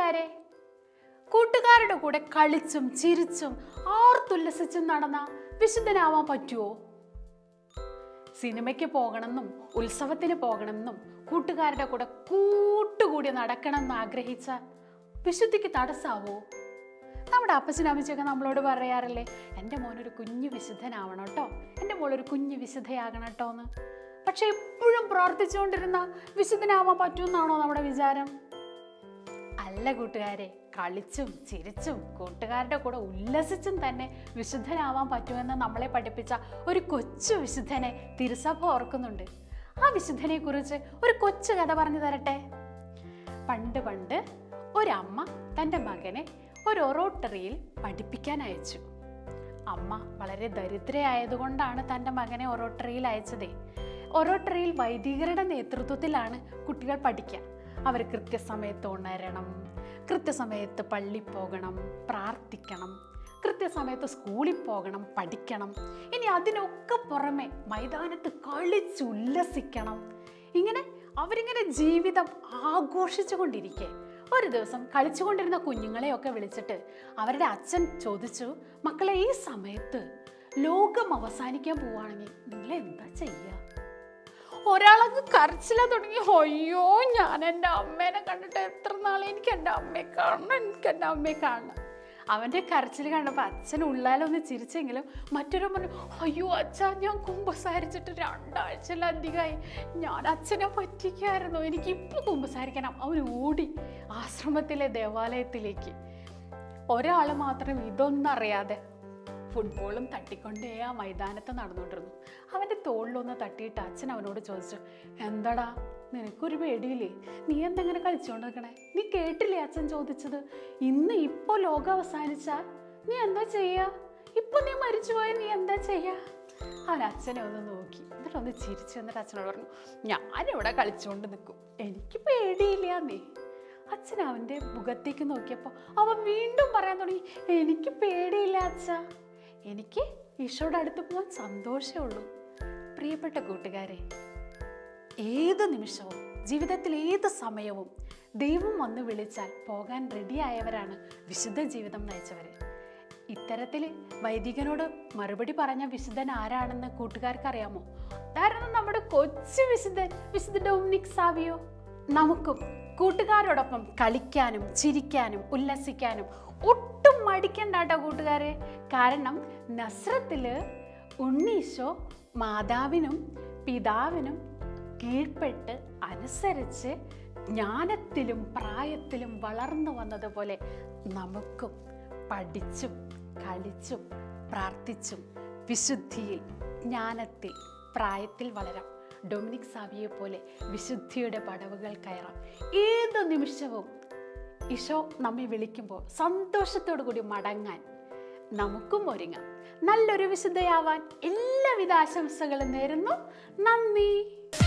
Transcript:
കൂട്ടുകാരെ, കൂട്ടുകാരുടെ കൂടെ കളിച്ചും ചിരിച്ചും ആർത്തുല്ലസിച്ചും നടന്ന വിശുദ്ധനാവാൻ പറ്റുമോ? സിനിമയ്ക്ക് പോകണമെന്നും ഉത്സവത്തിന് പോകണമെന്നും കൂട്ടുകാരുടെ കൂടെ കൂട്ടുകൂടി നടക്കണമെന്ന് ആഗ്രഹിച്ച വിശുദ്ധിക്ക് തടസ്സാവോ? നമ്മുടെ അപ്പച്ചനും അമ്മച്ചൊക്കെ നമ്മളോട് പറയാറില്ലേ, എൻ്റെ മോനൊരു കുഞ്ഞു വിശുദ്ധനാവണം കേട്ടോ, എൻ്റെ മോളൊരു കുഞ്ഞു വിശുദ്ധയാകണം കേട്ടോ എന്ന്. പക്ഷെ എപ്പോഴും പ്രാർത്ഥിച്ചുകൊണ്ടിരുന്ന വിശുദ്ധനാവാൻ പറ്റുമെന്നാണോ നമ്മുടെ വിചാരം? അല്ല കൂട്ടുകാരെ, കളിച്ചും ചിരിച്ചും കൂട്ടുകാരുടെ കൂടെ ഉല്ലസിച്ചും തന്നെ വിശുദ്ധനാവാൻ പറ്റുമെന്ന് നമ്മളെ പഠിപ്പിച്ച ഒരു കൊച്ചു വിശുദ്ധനെ തിരുസഭ ഓർക്കുന്നുണ്ട്. ആ വിശുദ്ധനെ കുറിച്ച് ഒരു കൊച്ചു കഥ പറഞ്ഞു തരട്ടെ. പണ്ട് പണ്ട് ഒരമ്മ തൻ്റെ മകനെ ഒരു ഒറോട്ടറിയിൽ പഠിപ്പിക്കാൻ അയച്ചു. അമ്മ വളരെ ദരിദ്രയായതുകൊണ്ടാണ് തൻ്റെ മകനെ ഒറോട്ടറിയിൽ അയച്ചതേ. ഒറോട്ടറിയിൽ വൈദികരുടെ നേതൃത്വത്തിലാണ് കുട്ടികൾ പഠിക്കുക. അവർ കൃത്യസമയത്ത് ഉണരണം, കൃത്യസമയത്ത് പള്ളിയിൽ പോകണം, പ്രാർത്ഥിക്കണം, കൃത്യസമയത്ത് സ്കൂളിൽ പോകണം, പഠിക്കണം. ഇനി അതിനൊക്കെ പുറമെ മൈതാനത്ത് കളിച്ചുല്ലസിക്കണം. ഇങ്ങനെ അവരിങ്ങനെ ജീവിതം ആഘോഷിച്ചു കൊണ്ടിരിക്കെ ഒരു ദിവസം കളിച്ചുകൊണ്ടിരുന്ന കുഞ്ഞുങ്ങളെയൊക്കെ വിളിച്ചിട്ട് അവരുടെ അച്ഛൻ ചോദിച്ചു, മക്കളെ, ഈ സമയത്ത് ലോകം അവസാനിക്കാൻ പോവുകയാണെങ്കിൽ നിങ്ങൾ എന്താ ചെയ്യുക? ഒരാളങ്ങ് കരച്ചില തുടങ്ങി, അയ്യോ ഞാൻ എൻ്റെ അമ്മേനെ കണ്ടിട്ട് എത്ര നാളെ, എനിക്ക് എൻ്റെ അമ്മയെ കാണണം, എനിക്ക് എൻ്റെ അമ്മയെ കാണണം. അവൻ്റെ കരച്ചിൽ കണ്ടപ്പോൾ അച്ഛൻ ഉള്ളാലൊന്ന് ചിരിച്ചെങ്കിലും മറ്റൊരു പറഞ്ഞു, അയ്യോ അച്ഛാ, ഞാൻ കുമ്പസാരിച്ചിട്ട് 2 ആഴ്ചയിലധികമായി, ഞാൻ അച്ഛനെ പറ്റിക്കായിരുന്നു, എനിക്കിപ്പോൾ കുമ്പസാരിക്കണം. അവൻ ഓടി ആശ്രമത്തിലെ ദേവാലയത്തിലേക്ക്. ഒരാൾ മാത്രം ഇതൊന്നറിയാതെ ഫുട്ബോളും തട്ടിക്കൊണ്ടേ ആ മൈതാനത്ത് നടന്നുകൊണ്ടിരുന്നു. അവൻ്റെ തോളിലൊന്ന് തട്ടിയിട്ട് അച്ഛൻ അവനോട് ചോദിച്ചു, എന്താടാ നിനക്കൊരു പേടിയില്ലേ? നീ എന്തെങ്ങനെ കളിച്ചുകൊണ്ട് നിൽക്കണേ? നീ കേട്ടില്ലേ അച്ഛൻ ചോദിച്ചത്? ഇപ്പോൾ ലോകം അവസാനിച്ചാൽ നീ എന്താ ചെയ്യുക? ഇപ്പം നീ മരിച്ചുപോയാൽ നീ എന്താ ചെയ്യുക? അവൻ അച്ഛനെ ഒന്ന് നോക്കി, എന്നിട്ടൊന്ന് ചിരിച്ചു. എന്നിട്ട് അച്ഛനോട് പറഞ്ഞു, ഞാനിവിടെ കളിച്ചുകൊണ്ട് നിൽക്കും, എനിക്ക് പേടിയില്ല നീ. അച്ഛൻ അവൻ്റെ മുഖത്തേക്ക് നോക്കിയപ്പോൾ അവൻ വീണ്ടും പറയാൻ തുടങ്ങി, എനിക്ക് പേടിയില്ല അച്ഛാ, എനിക്ക് ഈശോയുടെ അടുത്ത് പോകാൻ സന്തോഷമേ ഉള്ളൂ. പ്രിയപ്പെട്ട കൂട്ടുകാരെ, ഏത് നിമിഷവും ജീവിതത്തിൽ ഏത് സമയവും ദൈവം വന്ന് വിളിച്ചാൽ പോകാൻ റെഡിയായവരാണ് വിശുദ്ധ ജീവിതം നയിച്ചവർ. ഇത്തരത്തിൽ വൈദികനോട് മറുപടി പറഞ്ഞ വിശുദ്ധൻ ആരാണെന്ന് കൂട്ടുകാർക്ക് അറിയാമോ? അതായിരുന്നു നമ്മുടെ കൊച്ചു വിശുദ്ധ ഡൊമിനിക് സാവിയോ. നമുക്കും കൂട്ടുകാരോടൊപ്പം കളിക്കാനും ചിരിക്കാനും ഉല്ലസിക്കാനും ഒട്ടും മടിക്കണ്ട കേട്ടോ കൂട്ടുകാരെ. കാരണം നസ്രത്തിൽ ഉണ്ണീശോ മാതാവിനും പിതാവിനും കീഴ്പ്പെട്ട് അനുസരിച്ച് ജ്ഞാനത്തിലും പ്രായത്തിലും വളർന്നു വന്നതുപോലെ നമുക്കും പഠിച്ചും കളിച്ചും പ്രാർത്ഥിച്ചും വിശുദ്ധിയിൽ ജ്ഞാനത്തിൽ പ്രായത്തിൽ വളരാം. ഡൊമിനിക് സാവിയെ പോലെ വിശുദ്ധിയുടെ പടവുകൾ കയറാം. ഏത് നിമിഷവും ഈശോ നമ്മെ വിളിക്കുമ്പോൾ സന്തോഷത്തോടു കൂടി മടങ്ങാൻ നമുക്കും ഒരുങ്ങാം. നല്ലൊരു വിശുദ്ധയാവാൻ എല്ലാവിധ ആശംസകളും നേരുന്നു. നന്ദി.